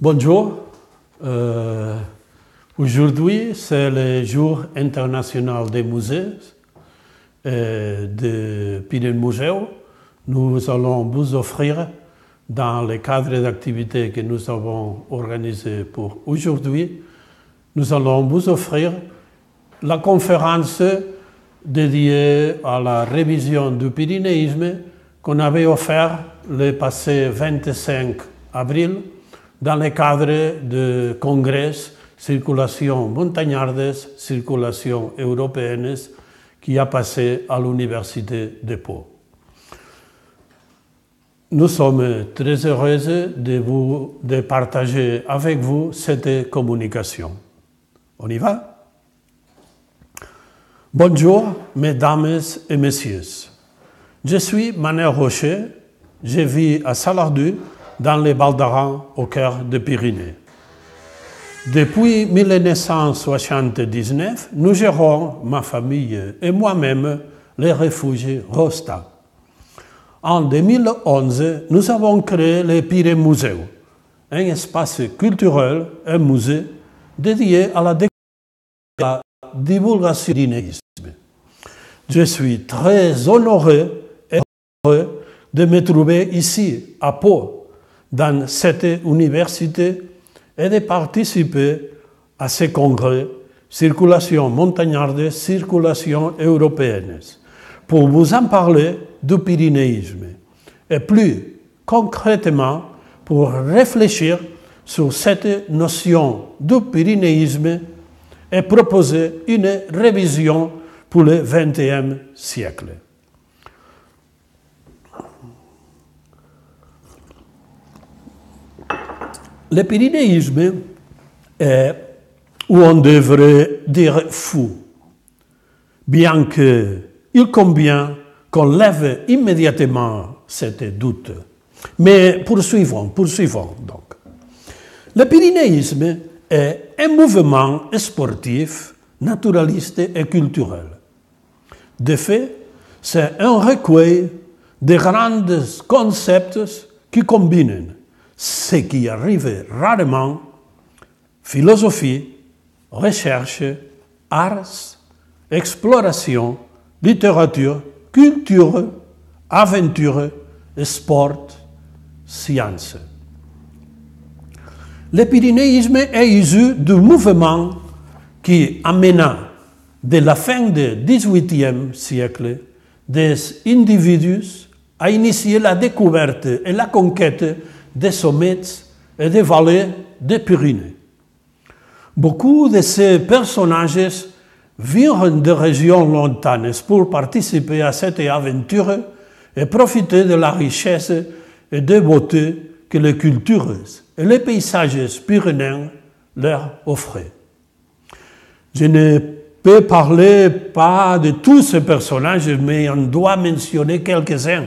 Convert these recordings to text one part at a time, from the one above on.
Bonjour. Aujourd'hui, c'est le jour international des musées de Pirin Museu. Nous allons vous offrir, dans le cadre d'activités que nous avons organisées pour aujourd'hui, nous allons vous offrir la conférence dédiée à la révision du pyrénéisme qu'on avait offert le passé 25 avril dans le cadre du congrès Circulation montagnarde, circulation européenne qui a passé à l'Université de Pau. Nous sommes très heureux de partager avec vous cette communication. On y va? Bonjour, mesdames et messieurs. Je suis Manuel Rocher, je vis à Salardú, dans les Val d'Aran, au cœur des Pyrénées. Depuis 1979, nous gérons, ma famille et moi-même, les refuges Rosta. En 2011, nous avons créé le Pirin Museu, un espace culturel, un musée dédié à la découverte et à la divulgation du pyrénéisme. Je suis très honoré et heureux de me trouver ici, à Pau, dans cette université, et de participer à ce congrès Circulation montagnarde, circulation européenne, pour vous en parler du pyrénéisme, et plus concrètement pour réfléchir sur cette notion du pyrénéisme et proposer une révision pour le XXe siècle. Le pyrénéisme est, ou on devrait dire, fou, bien qu'il convient qu'on lève immédiatement cette doute. Mais poursuivons donc. Le pyrénéisme est un mouvement sportif, naturaliste et culturel. De fait, c'est un recueil de grands concepts qui combinent ce qui arrive rarement, philosophie, recherche, arts, exploration, littérature, culture, aventure, sport, science. Le pyrénéisme est issu du mouvement qui amena, de la fin du XVIIIe siècle, des individus à initier la découverte et la conquête des sommets et des vallées des Pyrénées. Beaucoup de ces personnages vinrent de régions lointaines pour participer à cette aventure et profiter de la richesse et des beautés que les cultures et les paysages pyrénéens leur offraient. Je ne peux parler pas de tous ces personnages, mais on doit mentionner quelques-uns.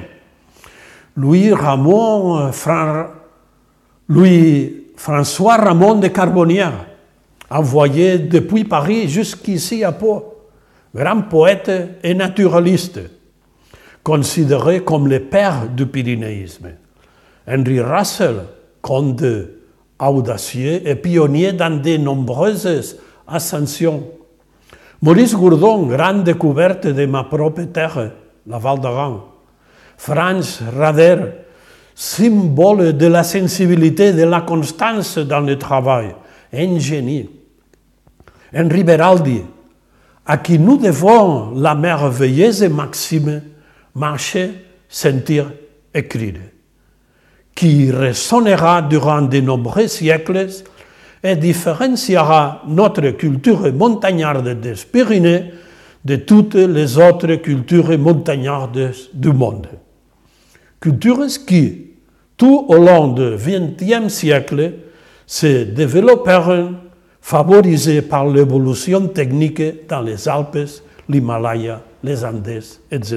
Louis-François Ramon de Carbonnières, envoyé depuis Paris jusqu'ici à Pau, grand poète et naturaliste, considéré comme le père du pyrénéisme. Henry Russell, comte audacieux et pionnier dans de nombreuses ascensions. Maurice Gourdon, grande découverte de ma propre terre, la Val d'Aran. Franz Rader, symbole de la sensibilité, de la constance dans le travail, un génie. Henri Beraldi, à qui nous devons la merveilleuse maxime « marcher, sentir, écrire », qui résonnera durant de nombreux siècles et différenciera notre culture montagnarde des Pyrénées de toutes les autres cultures montagnardes du monde. Cultures qui, tout au long du XXe siècle, se développèrent, favorisées par l'évolution technique dans les Alpes, l'Himalaya, les Andes, etc.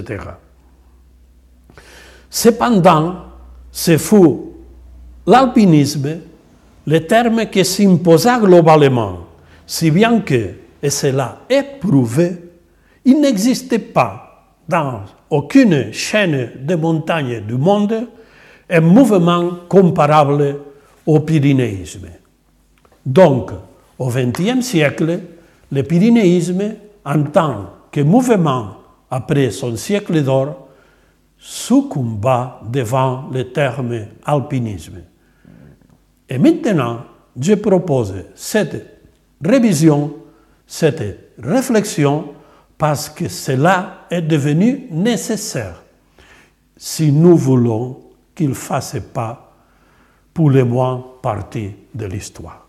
Cependant, ce fut l'alpinisme, le terme qui s'imposa globalement, si bien que, et cela est prouvé, il n'existait pas dans aucune chaîne de montagnes du monde un mouvement comparable au pyrénéisme. Donc, au XXe siècle, le pyrénéisme, en tant que mouvement après son siècle d'or, succomba devant le terme alpinisme. Et maintenant, je propose cette révision, cette réflexion, parce que cela est devenu nécessaire si nous voulons qu'il ne fasse pas pour le moins partie de l'histoire.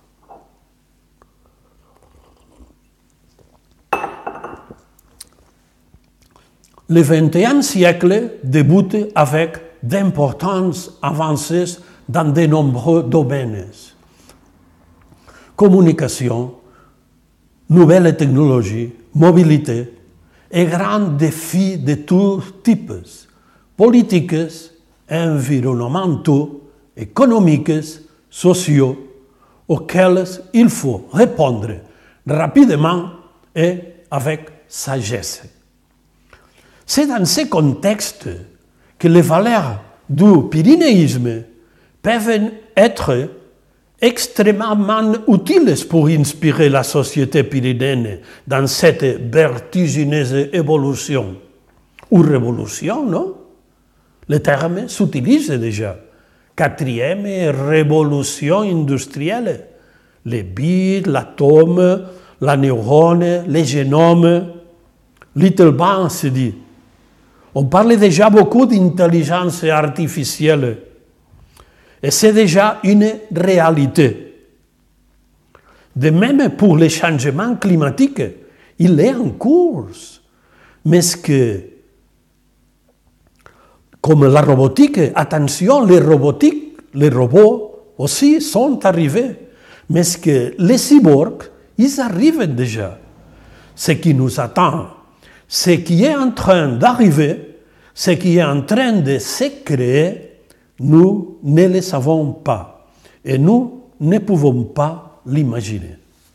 Le XXe siècle débute avec d'importantes avancées dans de nombreux domaines. Communication, nouvelles technologies, mobilité et grands défis de tous types, politiques, environnementaux, économiques, sociaux, auxquels il faut répondre rapidement et avec sagesse. C'est dans ce contexte que les valeurs du pyrénéisme peuvent être extrêmement utiles pour inspirer la société pyrénéenne dans cette vertigineuse évolution. Ou révolution, non? Le terme s'utilise déjà. Quatrième révolution industrielle. Les bits, l'atome, la neurone, les génomes. Little Bang se dit. On parle déjà beaucoup d'intelligence artificielle. Et c'est déjà une réalité. De même pour les changements climatiques, il est en cours. Mais comme la robotique, attention, les robots aussi sont arrivés. Mais que les cyborgs, ils arrivent déjà. Ce qui nous attend, ce qui est en train d'arriver, ce qui est en train de se créer, nous ne le savons pas et nous ne pouvons pas l'imaginer.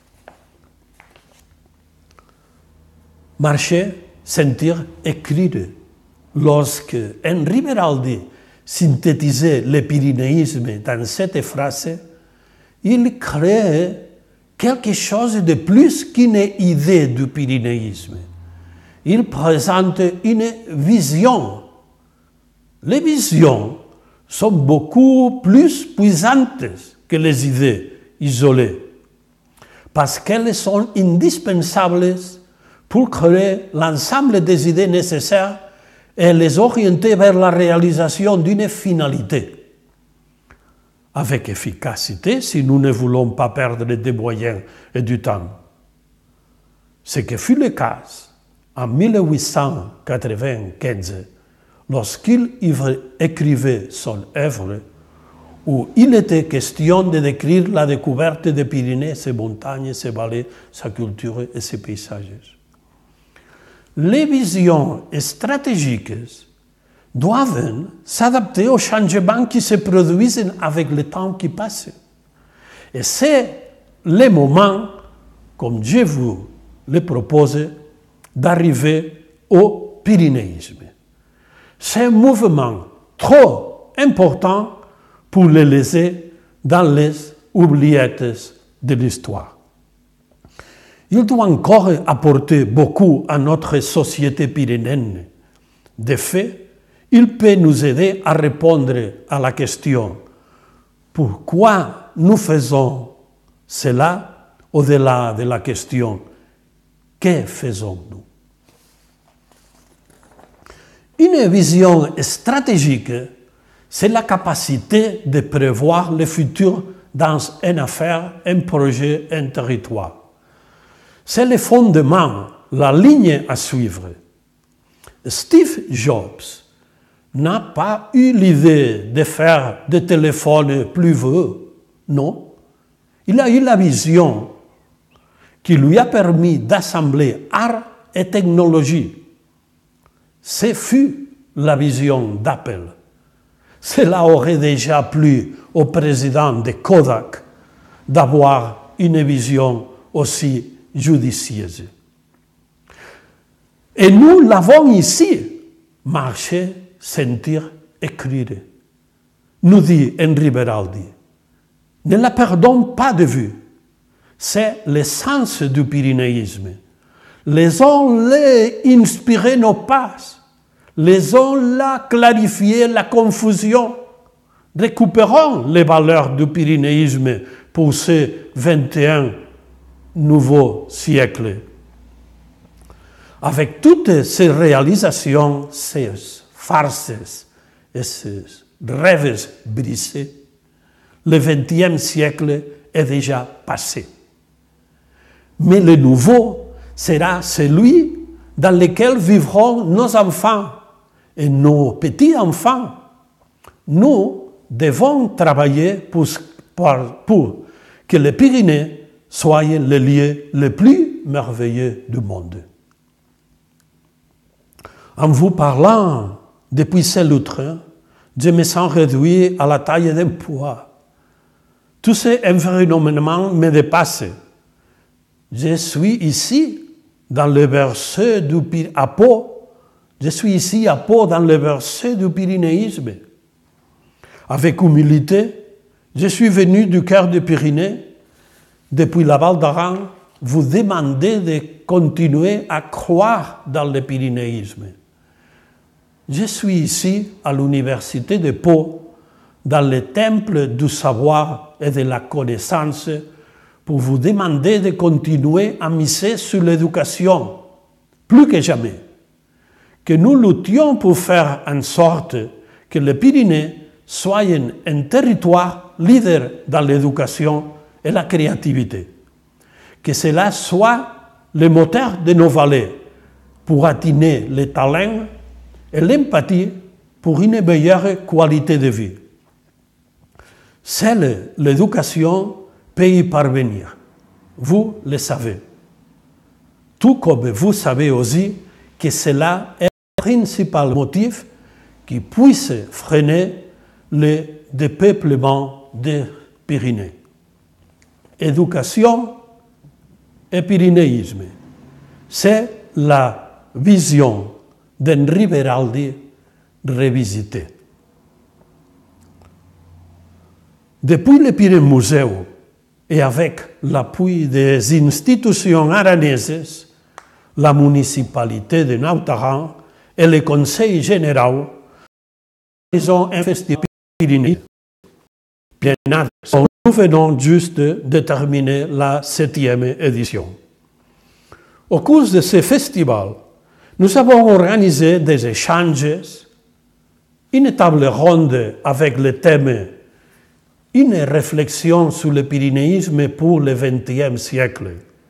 Marcher, sentir, écrire. Lorsque Henri Beraldi synthétisait le pyrénéisme dans cette phrase, il crée quelque chose de plus qu'une idée du pyrénéisme. Il présente une vision. Les visions sont beaucoup plus puissantes que les idées isolées, parce qu'elles sont indispensables pour créer l'ensemble des idées nécessaires et les orienter vers la réalisation d'une finalité. Avec efficacité, si nous ne voulons pas perdre des moyens et du temps. Ce que fut le cas en 1895, lorsqu'il écrivait son œuvre, où il était question de décrire la découverte des Pyrénées, ses montagnes, ses vallées, sa culture et ses paysages. Les visions stratégiques doivent s'adapter aux changements qui se produisent avec le temps qui passe. Et c'est le moment, comme je vous le propose, d'arriver au pyrénéisme. C'est un mouvement trop important pour le laisser dans les oubliettes de l'histoire. Il doit encore apporter beaucoup à notre société pyrénéenne. De fait, il peut nous aider à répondre à la question « Pourquoi nous faisons cela ?» au-delà de la question « Que faisons-nous » Une vision stratégique, c'est la capacité de prévoir le futur dans une affaire, un projet, un territoire. C'est le fondement, la ligne à suivre. Steve Jobs n'a pas eu l'idée de faire des téléphones plus vieux, non. Il a eu la vision qui lui a permis d'assembler art et technologie. Ce fut la vision d'Apple. Cela aurait déjà plu au président de Kodak d'avoir une vision aussi judicieuse. Et nous l'avons ici, marcher, sentir, écrire, nous dit Henri Beraldi. Ne la perdons pas de vue. C'est l'essence du pyrénéisme. Laissons-les inspirer nos pas. Laissons-la clarifier la confusion. Récupérons les valeurs du pyrénéisme pour ce 21 nouveau siècle. Avec toutes ces réalisations, ces farces et ces rêves brisés, le XXe siècle est déjà passé. Mais le nouveau sera celui dans lequel vivront nos enfants et nos petits-enfants. Nous devons travailler pour que les Pyrénées soient le lieu le plus merveilleux du monde. En vous parlant depuis ces loutres, je me sens réduit à la taille d'un poids. Tout ce environnement me dépasse. Je suis ici dans le verset à Pau. Je suis ici à Pau dans le verset du pyrénéisme. Avec humilité, je suis venu du cœur des Pyrénées, depuis la Val d'Aran, vous demander de continuer à croire dans le pyrénéisme. Je suis ici à l'université de Pau, dans le temple du savoir et de la connaissance, pour vous demander de continuer à miser sur l'éducation, plus que jamais. Que nous luttions pour faire en sorte que les Pyrénées soient un territoire leader dans l'éducation et la créativité. Que cela soit le moteur de nos vallées pour attiner les talents et l'empathie pour une meilleure qualité de vie. Seule l'éducation peut y parvenir. Vous le savez. Tout comme vous savez aussi que cela est le principal motif qui puisse freiner le dépeuplement des Pyrénées. Éducation et pyrénéisme, c'est la vision d'Henri Beraldi revisitée. Depuis le Pyrénées Muséum et avec l'appui des institutions aranaises, la municipalité de Nautaran et le Conseil général, ils ont investi Pyrénées. Nous venons juste de terminer la 7e édition. Au cours de ce festival, nous avons organisé des échanges, une table ronde avec le thème « Une réflexion sur le pyrénéisme pour le XXe siècle ».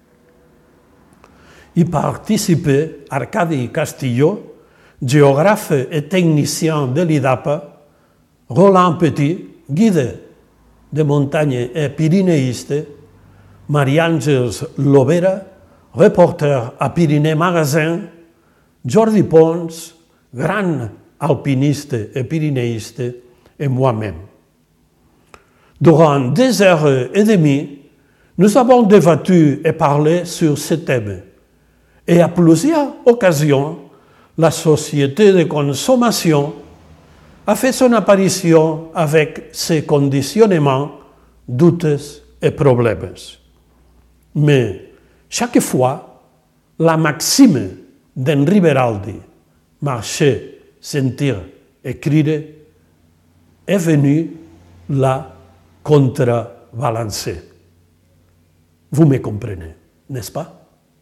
Y participaient Arcadi Castillo, géographe et technicien de l'IDAPA, Roland Petit, guide de montagne et pyrénéiste, Marie-Angèle Lobera, reporter à Pyrénées Magazine, Jordi Pons, grand alpiniste et pyrénéiste, et moi-même. Durant 2 heures et demie, nous avons débattu et parlé sur ce thème. Et à plusieurs occasions, la société de consommation a fait son apparition avec ses conditionnements, doutes et problèmes. Mais chaque fois, la maxime d'Henri Beraldi, marcher, sentir, écrire, est venue la contrebalancer. Vous me comprenez, n'est-ce pas?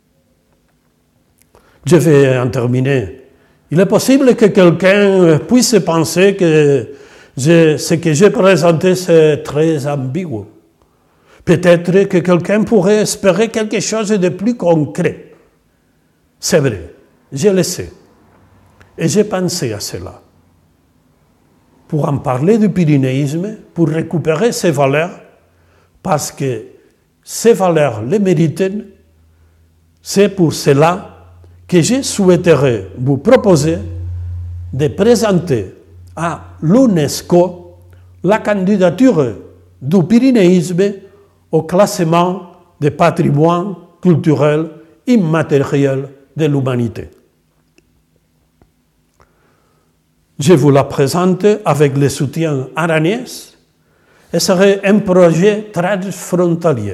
Je vais en terminer. Il est possible que quelqu'un puisse penser que ce que j'ai présenté, c'est très ambigu. Peut-être que quelqu'un pourrait espérer quelque chose de plus concret. C'est vrai, je le sais. Et j'ai pensé à cela. Pour en parler du pyrénéisme, pour récupérer ses valeurs, parce que ces valeurs les méritent, c'est pour cela que je souhaiterais vous proposer de présenter à l'UNESCO la candidature du pyrénéisme au classement des patrimoines culturels immatériels de l'humanité. Je vous la présente avec le soutien aranais et serait un projet transfrontalier.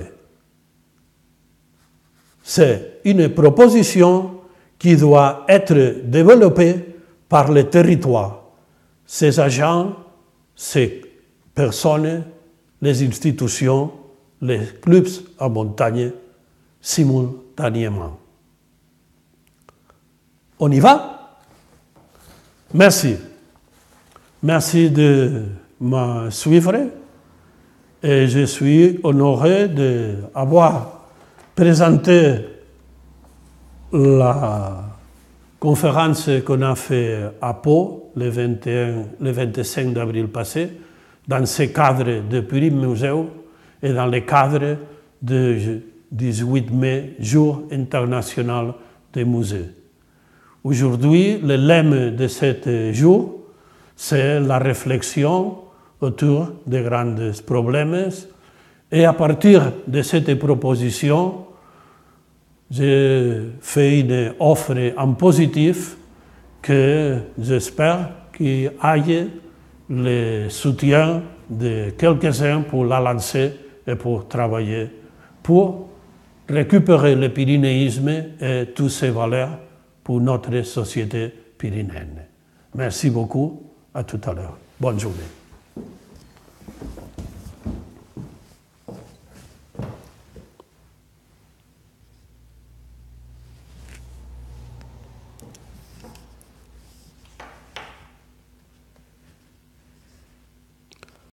C'est une proposition qui doit être développée par les territoires, ses agents, ses personnes, les institutions, les clubs en montagne, simultanément. On y va? Merci. Merci de me suivre et je suis honoré d'avoir présenté la conférence qu'on a faite à Pau le 25 d'avril passé, dans ce cadre de Purimuseu et dans le cadre du 18 mai, Jour international des musées. Aujourd'hui, le lemme de ce jour, c'est la réflexion autour des grands problèmes. Et à partir de cette proposition, j'ai fait une offre en positif que j'espère qu'il ait le soutien de quelques-uns pour la lancer et pour travailler, pour récupérer le pyrénéisme et toutes ses valeurs pour notre société pyrénéenne. Merci beaucoup, à tout à l'heure. Bonne journée.